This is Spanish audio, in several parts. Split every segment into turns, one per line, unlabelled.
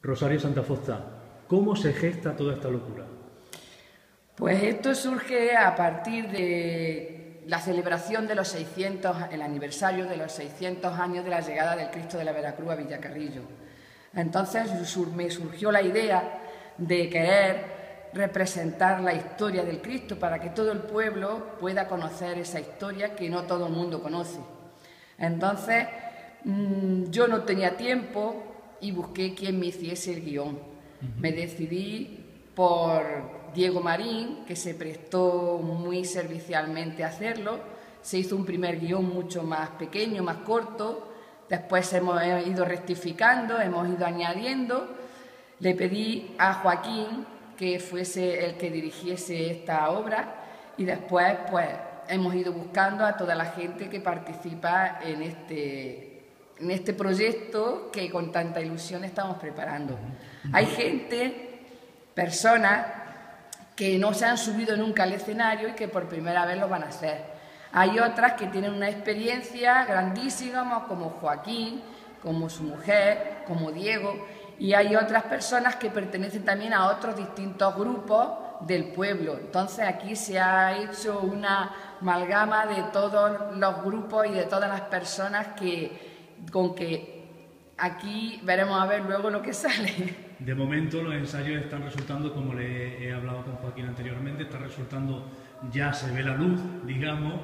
Rosario Santafosta, ¿cómo se gesta toda esta locura?
Pues esto surge a partir de la celebración de los 600, el aniversario de los 600 años de la llegada del Cristo de la Veracruz a Villacarrillo. Entonces me surgió la idea de querer representar la historia del Cristo para que todo el pueblo pueda conocer esa historia que no todo el mundo conoce. Entonces yo no tenía tiempo y busqué quien me hiciese el guión. Me decidí por Diego Marín, que se prestó muy servicialmente a hacerlo. Se hizo un primer guión mucho más pequeño, más corto. Después hemos ido rectificando, hemos ido añadiendo. Le pedí a Joaquín que fuese el que dirigiese esta obra y después pues hemos ido buscando a toda la gente que participa en este proyecto que con tanta ilusión estamos preparando. Hay gente, personas que no se han subido nunca al escenario y que por primera vez lo van a hacer. Hay otras que tienen una experiencia grandísima, como Joaquín, como su mujer, como Diego, y hay otras personas que pertenecen también a otros distintos grupos del pueblo. Entonces aquí se ha hecho una amalgama de todos los grupos y de todas las personas con que aquí veremos a ver luego lo que sale.
De momento los ensayos están resultando, como le he hablado con Joaquín anteriormente, está resultando, ya se ve la luz, digamos,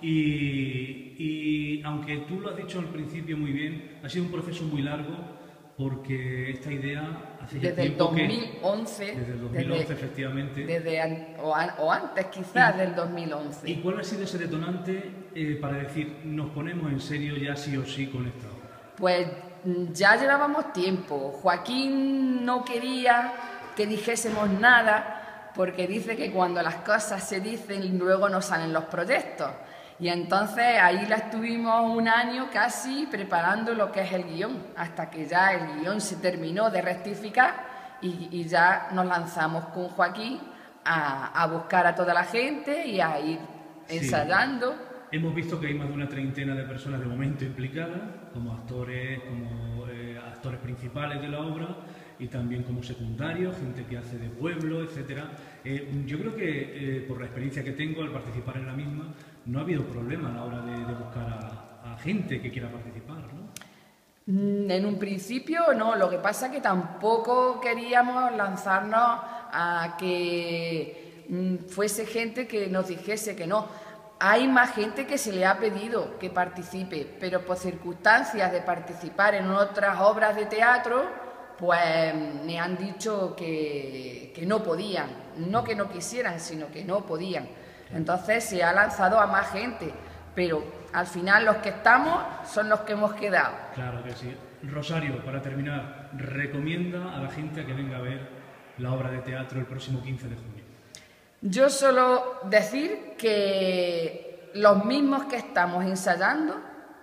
y aunque tú lo has dicho al principio muy bien, ha sido un proceso muy largo, porque esta idea hace ya tiempo
desde el 2011,
efectivamente.
O antes quizás del 2011.
¿Y cuál ha sido ese detonante para decir, nos ponemos en serio ya sí o sí con esta obra?
Pues ya llevábamos tiempo. Joaquín no quería que dijésemos nada porque dice que cuando las cosas se dicen luego no salen los proyectos. Y entonces ahí la estuvimos un año casi preparando lo que es el guión, hasta que ya el guión se terminó de rectificar y ya nos lanzamos con Joaquín a buscar a toda la gente y a ir ensayando.
Sí. Hemos visto que hay más de una treintena de personas de momento implicadas, como actores principales de la obra y también como secundarios, gente que hace de pueblo, etcétera. Yo creo que por la experiencia que tengo al participar en la misma, no ha habido problema a la hora de buscar a gente que quiera participar, ¿no?
En un principio no, lo que pasa es que tampoco queríamos lanzarnos a que fuese gente que nos dijese que no. Hay más gente que se le ha pedido que participe, pero por circunstancias de participar en otras obras de teatro, pues me han dicho que no podían, no que no quisieran, sino que no podían. Entonces se ha lanzado a más gente, pero al final los que estamos son los que hemos quedado.
Claro que sí. Rosario, para terminar, recomienda a la gente a que venga a ver la obra de teatro el próximo 15 de junio.
Yo solo decir que los mismos que estamos ensayando,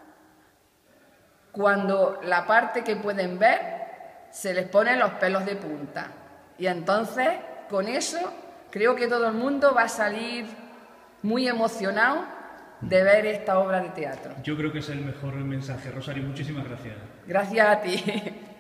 cuando la parte que pueden ver, se les ponen los pelos de punta. Y entonces, con eso, creo que todo el mundo va a salir muy emocionado de ver esta obra de teatro.
Yo creo que es el mejor mensaje. Rosario, muchísimas gracias.
Gracias a ti.